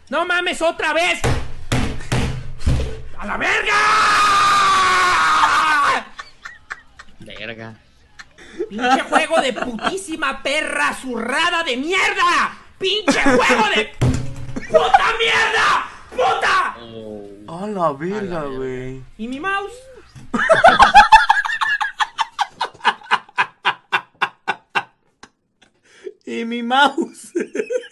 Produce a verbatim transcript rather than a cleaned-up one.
¡No mames, otra vez! ¡A la verga! Verga. ¡Pinche juego de putísima perra zurrada de mierda! ¡Pinche juego de puta mierda! ¡Puta! A la verga, güey. ¿Y mi mouse? Y mi mouse.